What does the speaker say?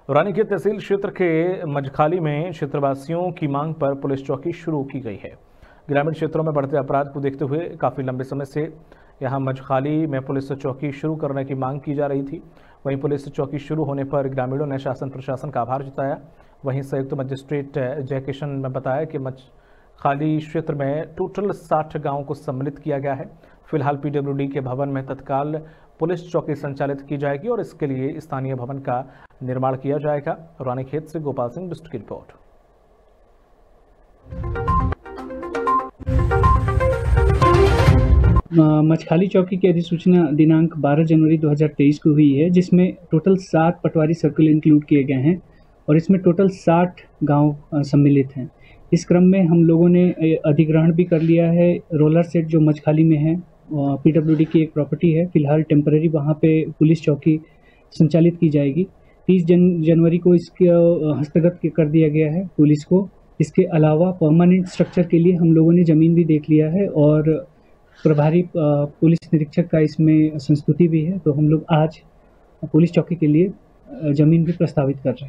रानीखेत तहसील क्षेत्र के मजखाली में क्षेत्रवासियों की मांग पर पुलिस चौकी शुरू की गई है। ग्रामीण क्षेत्रों में बढ़ते अपराध को देखते हुए काफ़ी लंबे समय से यहां मजखाली में पुलिस चौकी शुरू करने की मांग की जा रही थी। वहीं पुलिस चौकी शुरू होने पर ग्रामीणों ने शासन प्रशासन का आभार जताया। वहीं संयुक्त मजिस्ट्रेट जयकिशन ने बताया कि मजखाली क्षेत्र में टोटल 60 गाँव को सम्मिलित किया गया है। फिलहाल पीडब्ल्यूडी के भवन में तत्काल पुलिस चौकी संचालित की जाएगी और इसके लिए स्थानीय भवन का निर्माण किया जाएगा। रानीखेत से गोपाल सिंह बिस्ट की रिपोर्ट। मछखाली चौकी की अधिसूचना दिनांक 12 जनवरी 2023 को हुई है, जिसमें टोटल 7 पटवारी सर्कल इंक्लूड किए गए हैं और इसमें टोटल 60 गांव सम्मिलित हैं। इस क्रम में हम लोगों ने अधिग्रहण भी कर लिया है। रोलर सेट जो मछखाली में है पीडब्ल्यूडी की एक प्रॉपर्टी है। फिलहाल टेम्पररी वहाँ पे पुलिस चौकी संचालित की जाएगी। 30 जनवरी को इसके हस्तगत कर दिया गया है पुलिस को। इसके अलावा परमानेंट स्ट्रक्चर के लिए हम लोगों ने ज़मीन भी देख लिया है और प्रभारी पुलिस निरीक्षक का इसमें संस्तुति भी है। तो हम लोग आज पुलिस चौकी के लिए ज़मीन भी प्रस्तावित कर रहे हैं।